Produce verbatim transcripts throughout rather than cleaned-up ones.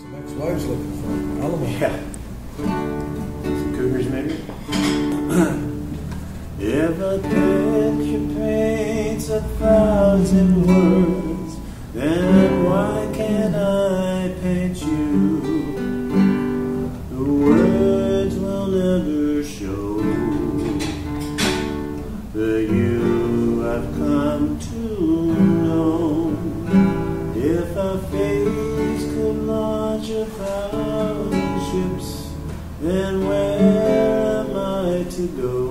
Ex-wife's looking for alimony. Yeah. Some cougars, maybe? If a picture paints a thousand words, then why can't I paint you? The words will never show the you I've come to know. If a face could launch a thousand ships, then where am I to go?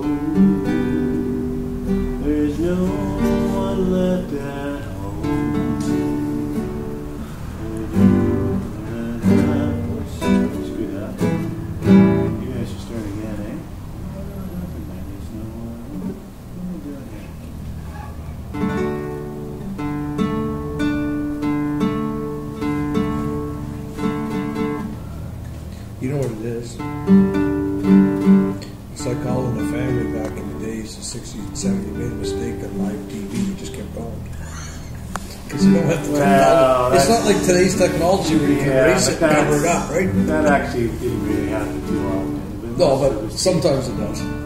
There's no one left at home. Screw that. You guys should start again, eh? There's no one. What are we doing here? You know what it is? It's like all in the family back in the days, the sixties and seventies, made a mistake on live T V, you just kept going. Because you don't have the Well, technology. It's not like today's technology where you can Yeah, erase but it and cover it that's- up, right? That actually didn't really happen too often. No, most of but it was- sometimes it does.